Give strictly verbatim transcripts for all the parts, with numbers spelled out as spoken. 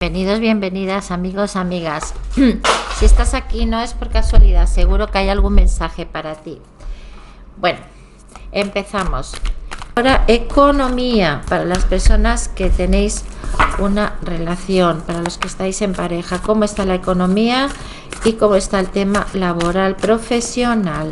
Bienvenidos, bienvenidas, amigos, amigas. Si estás aquí no es por casualidad, seguro que hay algún mensaje para ti. Bueno, empezamos. Ahora, economía, para las personas que tenéis una relación, para los que estáis en pareja, cómo está la economía y cómo está el tema laboral, profesional.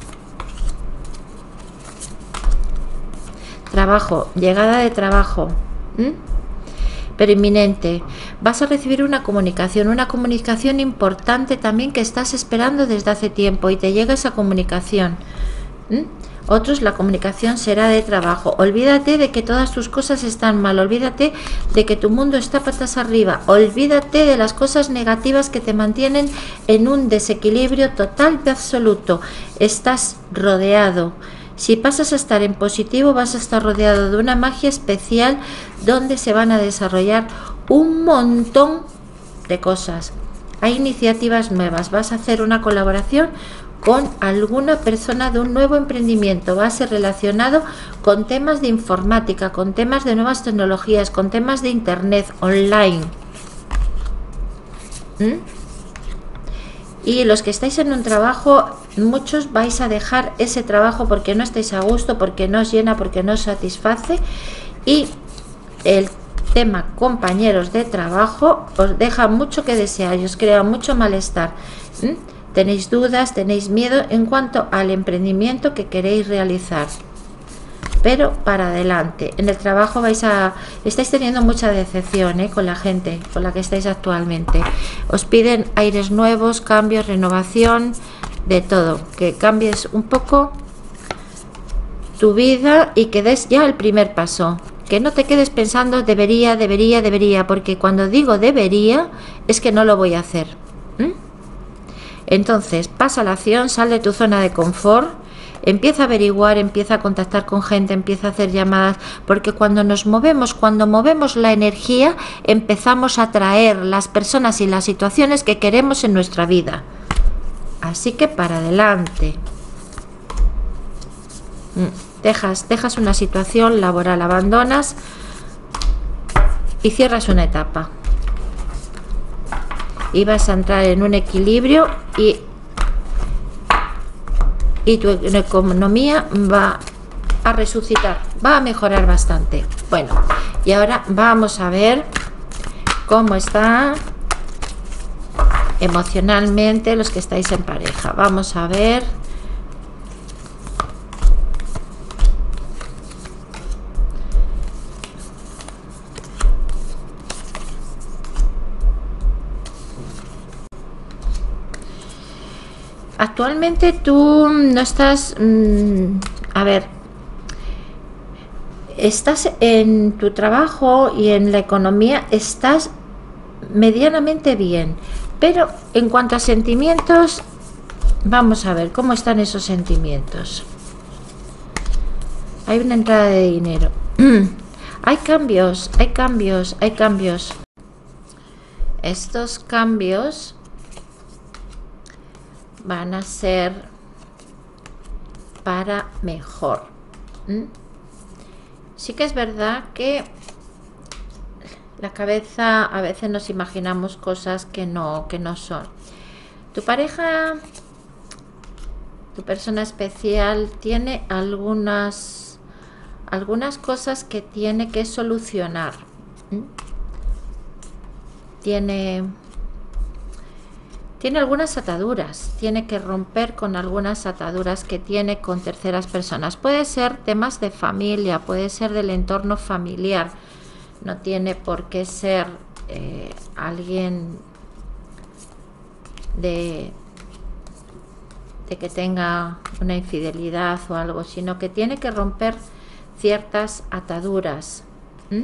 Trabajo, llegada de trabajo. ¿Mm? Pero inminente. Vas a recibir una comunicación, una comunicación importante también que estás esperando desde hace tiempo y te llega esa comunicación. ¿Mm? Otros, la comunicación será de trabajo. Olvídate de que todas tus cosas están mal, olvídate de que tu mundo está patas arriba, olvídate de las cosas negativas que te mantienen en un desequilibrio total y absoluto. Estás rodeado. Si pasas a estar en positivo, vas a estar rodeado de una magia especial donde se van a desarrollar un montón de cosas. Hay iniciativas nuevas, vas a hacer una colaboración con alguna persona de un nuevo emprendimiento, va a ser relacionado con temas de informática, con temas de nuevas tecnologías, con temas de internet, online. ¿Mm? Y los que estáis en un trabajo, muchos vais a dejar ese trabajo porque no estáis a gusto, porque no os llena, porque no os satisface. Y el tema compañeros de trabajo os deja mucho que desear y os crea mucho malestar. ¿Mm? Tenéis dudas, tenéis miedo en cuanto al emprendimiento que queréis realizar. Pero para adelante. En el trabajo vais a estáis teniendo mucha decepción, ¿eh? Con la gente con la que estáis actualmente. Os piden aires nuevos, cambios, renovación, de todo. Que cambies un poco tu vida y que des ya el primer paso. Que no te quedes pensando debería, debería, debería, porque cuando digo debería es que no lo voy a hacer. ¿Mm? Entonces pasa la acción, sal de tu zona de confort. Empieza a averiguar, empieza a contactar con gente, empieza a hacer llamadas, porque cuando nos movemos, cuando movemos la energía, empezamos a atraer las personas y las situaciones que queremos en nuestra vida. Así que para adelante. Dejas, dejas una situación laboral, abandonas y cierras una etapa. Y vas a entrar en un equilibrio y y tu economía va a resucitar, va a mejorar bastante. Bueno, y ahora vamos a ver cómo está emocionalmente los que estáis en pareja. Vamos a ver. Actualmente tú no estás, mmm, a ver, estás en tu trabajo y en la economía, estás medianamente bien, pero en cuanto a sentimientos, vamos a ver cómo están esos sentimientos. Hay una entrada de dinero. Hay cambios, hay cambios, hay cambios. Estos cambios van a ser para mejor. ¿Mm? Sí que es verdad que la cabeza a veces nos imaginamos cosas que no, que no son. Tu pareja, tu persona especial, tiene algunas, algunas cosas que tiene que solucionar. ¿Mm? Tiene... Tiene algunas ataduras, tiene que romper con algunas ataduras que tiene con terceras personas. Puede ser temas de familia, puede ser del entorno familiar. No tiene por qué ser eh, alguien de, de que tenga una infidelidad o algo, sino que tiene que romper ciertas ataduras. ¿Mm?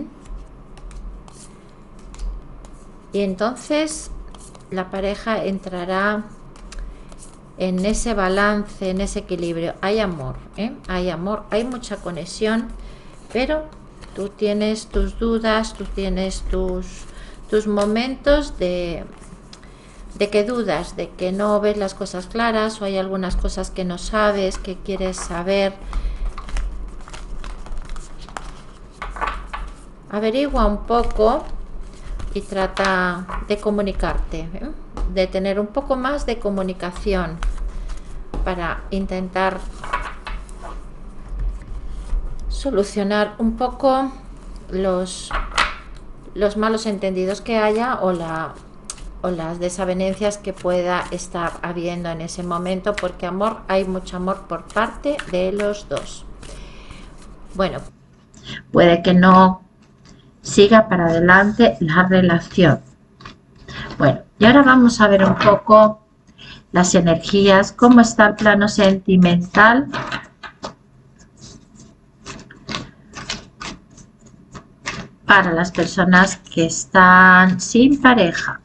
Y entonces la pareja entrará en ese balance, en ese equilibrio. Hay amor, ¿eh? Hay amor, hay mucha conexión, pero tú tienes tus dudas, tú tienes tus, tus momentos de, de que dudas, de que no ves las cosas claras, o hay algunas cosas que no sabes, que quieres saber. Averigua un poco y trata de comunicarte, ¿eh? De tener un poco más de comunicación para intentar solucionar un poco los, los malos entendidos que haya o, la, o las desavenencias que pueda estar habiendo en ese momento, porque amor, hay mucho amor por parte de los dos. Bueno, puede que no siga para adelante la relación. Bueno, y ahora vamos a ver un poco las energías, cómo está el plano sentimental para las personas que están sin pareja.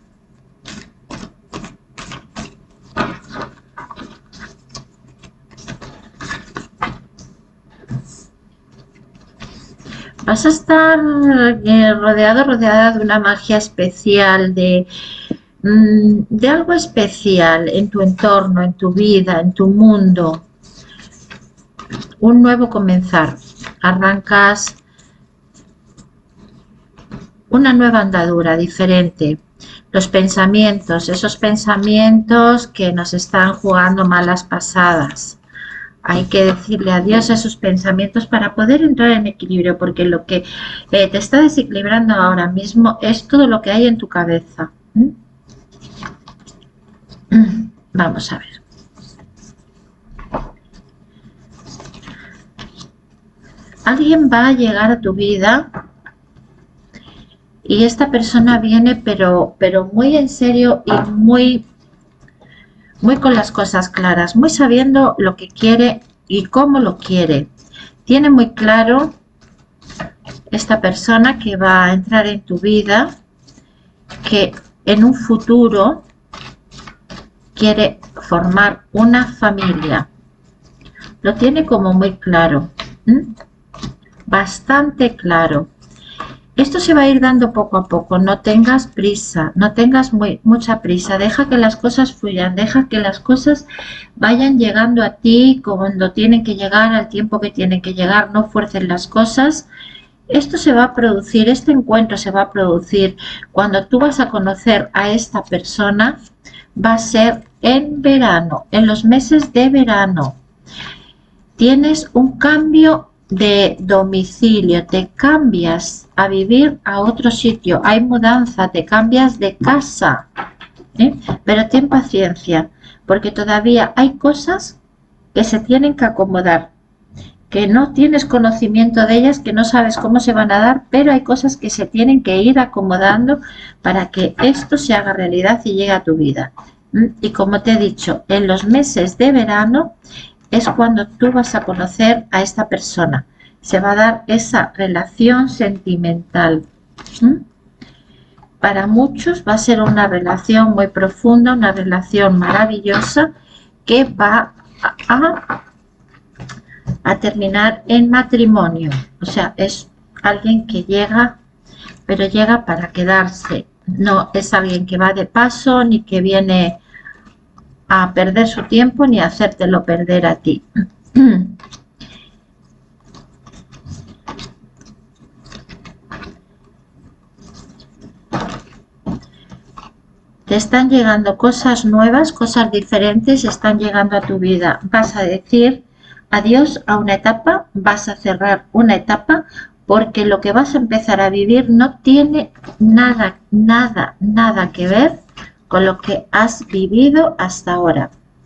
Vas a estar eh, rodeado, rodeada de una magia especial, de, mm, de algo especial en tu entorno, en tu vida, en tu mundo. Un nuevo comenzar. Arrancas una nueva andadura diferente. Los pensamientos, esos pensamientos que nos están jugando malas pasadas. Hay que decirle adiós a esos pensamientos para poder entrar en equilibrio, porque lo que eh, te está desequilibrando ahora mismo es todo lo que hay en tu cabeza. ¿Mm? Vamos a ver. Alguien va a llegar a tu vida y esta persona viene pero, pero muy en serio y muy... muy con las cosas claras, muy sabiendo lo que quiere y cómo lo quiere. Tiene muy claro esta persona que va a entrar en tu vida, que en un futuro quiere formar una familia. Lo tiene como muy claro, ¿Mm? bastante claro. Esto se va a ir dando poco a poco, no tengas prisa, no tengas muy, mucha prisa, deja que las cosas fluyan, deja que las cosas vayan llegando a ti cuando tienen que llegar, al tiempo que tienen que llegar, no fuerces las cosas. Esto se va a producir, este encuentro se va a producir cuando tú vas a conocer a esta persona, va a ser en verano, en los meses de verano. Tienes un cambio de domicilio, te cambias a vivir a otro sitio, hay mudanza, te cambias de casa, ¿eh? Pero ten paciencia, porque todavía hay cosas que se tienen que acomodar, que no tienes conocimiento de ellas, que no sabes cómo se van a dar, pero hay cosas que se tienen que ir acomodando para que esto se haga realidad y llegue a tu vida. Y como te he dicho, en los meses de verano es cuando tú vas a conocer a esta persona. Se va a dar esa relación sentimental. ¿Mm? Para muchos va a ser una relación muy profunda, una relación maravillosa que va a, a, a terminar en matrimonio. O sea, es alguien que llega, pero llega para quedarse. No es alguien que va de paso ni que viene a perder su tiempo ni a hacértelo perder a ti. Te están llegando cosas nuevas, cosas diferentes, están llegando a tu vida. Vas a decir adiós a una etapa, vas a cerrar una etapa, porque lo que vas a empezar a vivir no tiene nada, nada, nada que ver con lo que has vivido hasta ahora.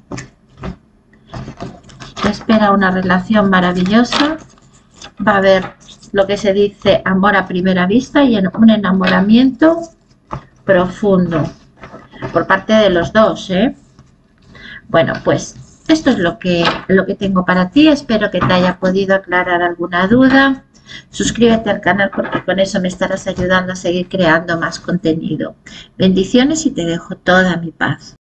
Te espera una relación maravillosa, va a haber lo que se dice amor a primera vista y un enamoramiento profundo por parte de los dos, ¿eh? Bueno, pues esto es lo que, lo que tengo para ti. Espero que te haya podido aclarar alguna duda. Suscríbete al canal porque con eso me estarás ayudando a seguir creando más contenido. Bendiciones y te dejo toda mi paz.